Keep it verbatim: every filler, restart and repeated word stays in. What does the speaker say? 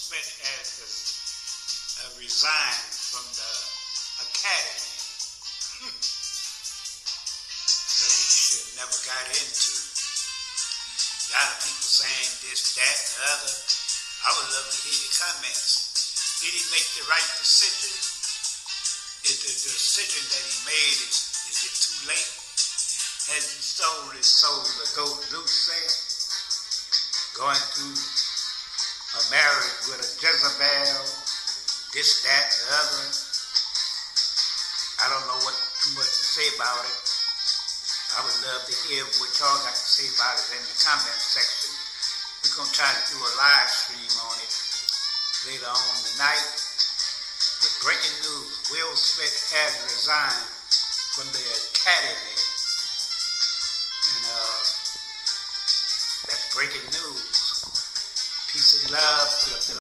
Smith has uh, resigned from the Academy. Hmm. So he should never got into. A lot of people saying this, that, and the other. I would love to hear your comments. Did he make the right decision? Is the decision that he made, is, is it too late? Has he sold his soul to go loose there? Going through a marriage with a Jezebel, this, that, the other. I don't know what too much to say about it. I would love to hear what y'all got to say about it in the comment section. We're going to try to do a live stream on it later on tonight. With breaking news, Will Smith has resigned from the Academy. And uh, that's breaking news. Peace and love to the